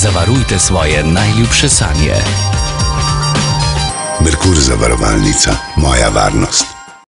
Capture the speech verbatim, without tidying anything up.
Zavarujte svoje najljubše sanje. Merkur zavarovalnica, moja varnost.